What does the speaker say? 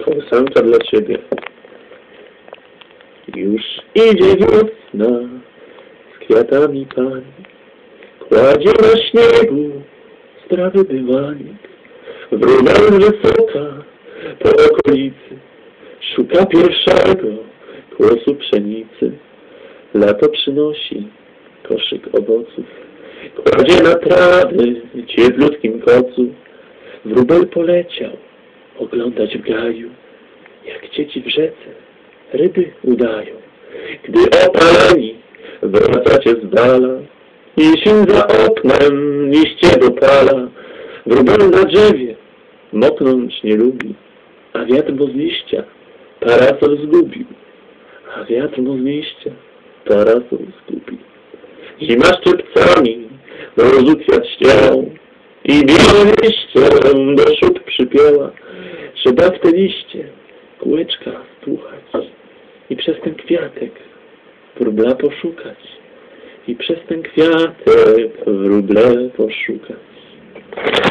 kołysanka dla ciebie. Już idzie wiosna, z kwiatami pani kładzie na śniegu zdrowy dywanik. Wróbel wysoka po okolicy szuka pierwszego kłosu pszenicy. Lato przynosi koszyk owoców, kładzie na trawy cieplutkim kocu. Wróbel poleciał oglądać w gaju, jak dzieci w rzece ryby udają. Gdy opaleni wracacie z dala, jesień za oknem liście dopala. Wróbel na drzewie moknąć nie lubi, a wiatr mu z liścia parasol zgubił. A wiatr mu z liścia parasol zgubił. Zima szczypcami mrozu kwiat ścięł i białym liściem do szub przypięła. Trzeba w te liście kółeczka stłuchać i przez ten kwiatek wróbla poszukać. I przez ten kwiatek wróble poszukać.